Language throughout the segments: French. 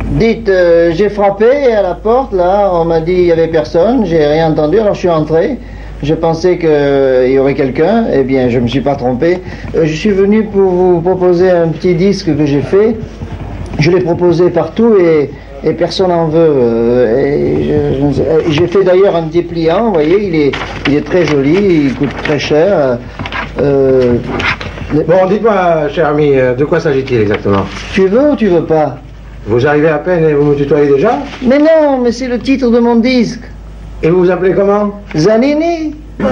Dites, j'ai frappé à la porte, là, on m'a dit il n'y avait personne, j'ai rien entendu, alors je suis entré. Je pensais qu'il y aurait quelqu'un, eh bien je me suis pas trompé. Je suis venu pour vous proposer un petit disque que j'ai fait. Je l'ai proposé partout et personne n'en veut. J'ai fait d'ailleurs un dépliant, vous voyez, il est très joli, il coûte très cher. Bon, dites-moi, cher ami, de quoi s'agit-il exactement? Tu veux ou tu veux pas? Vous arrivez à peine et vous me tutoyez déjà? Mais non, mais c'est le titre de mon disque. Et vous vous appelez comment? Zanini.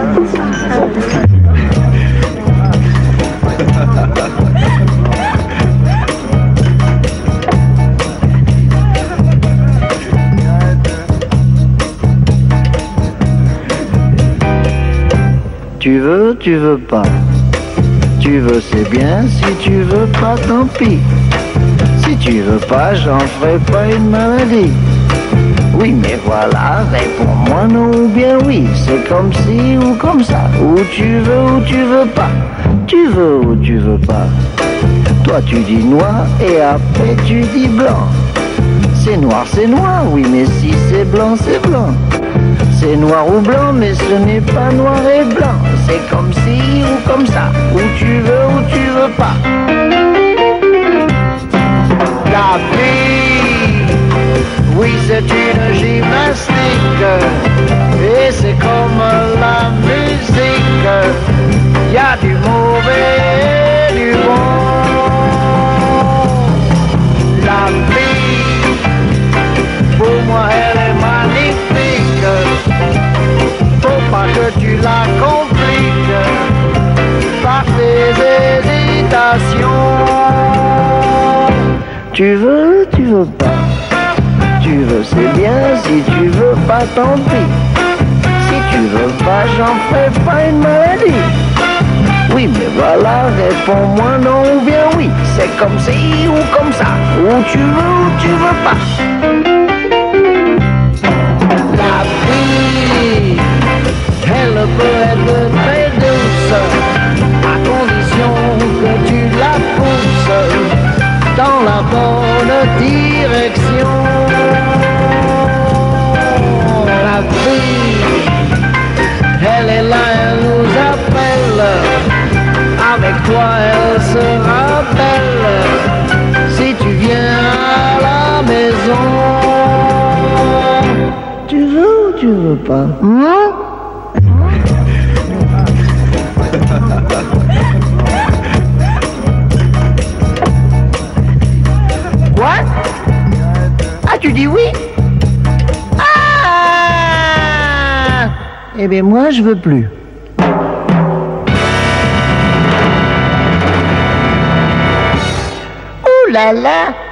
Tu veux pas. Tu veux, c'est bien, si tu veux pas, tant pis. Si tu veux pas, j'en ferai pas une maladie. Oui, mais voilà, réponds-moi non ou bien oui. C'est comme ci ou comme ça. Ou tu veux pas. Tu veux ou tu veux pas. Toi tu dis noir et après tu dis blanc. C'est noir, oui, mais si c'est blanc, c'est blanc. C'est noir ou blanc, mais ce n'est pas noir et blanc. C'est comme ci ou comme ça. Ou tu veux pas. La vie, oui, c'est une gymnastique. Et c'est comme la musique. Y a du mauvais et du bon. La vie, pour moi, elle est magnifique. Faut pas que tu la compliques par tes hésitations. Tu veux pas. Tu veux, c'est bien, si tu veux pas, tant pis. Si tu veux pas, j'en ferai pas une maladie. Oui, mais voilà, réponds-moi non ou bien oui. C'est comme ci ou comme ça. Ou tu veux pas. La vie, elle peut être très douce, à condition que tu la pousses dans la bonne direction. La vie, elle est là, elle nous appelle. Avec toi, elle sera belle. Si tu viens à la maison. Tu veux ou tu veux pas? Quoi? Ah, tu dis oui? Ah! Eh bien, moi, je veux plus. Ouh là là!